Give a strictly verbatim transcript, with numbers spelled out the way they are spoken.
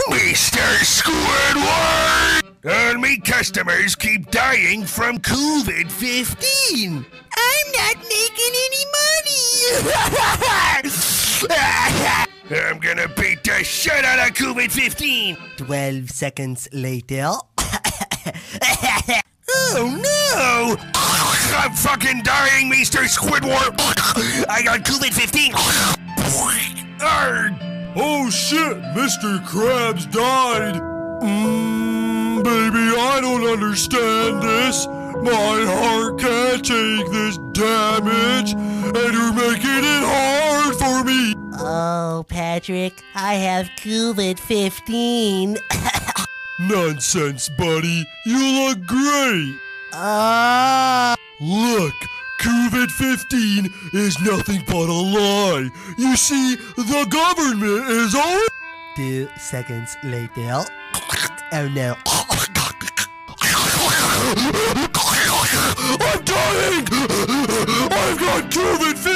Mister Squidward! And me customers keep dying from COVID fifteen. I'm not making any money. I'm gonna beat the shit out of COVID fifteen. Twelve seconds later. Oh no! I'm fucking dying, Mister Squidward! I got COVID fifteen! Arrgh! Oh shit, Mister Krabs died! Mmm, baby, I don't understand this. My heart can't take this damage, and you're making it hard for me! Oh, Patrick, I have COVID fifteen. Nonsense, buddy. You look great. Oh. Look, COVID fifteen is nothing but a lie. You see, the government is all... Two seconds later. Oh no. I'm dying! I've got COVID fifteen!